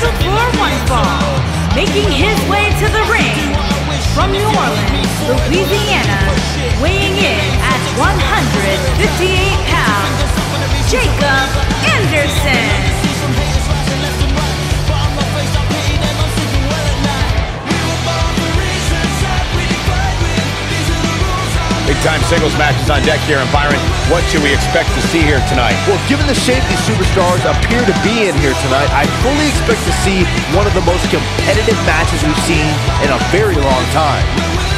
scheduled for one fall, making his way to the ring from New Orleans, Louisiana, weighing in at 158 pounds, Jacob Anderson. Big-time singles matches on deck here. And Byron, what should we expect to see here tonight? Well, given the shape these superstars appear to be in here tonight, I fully expect to see one of the most competitive matches we've seen in a very long time.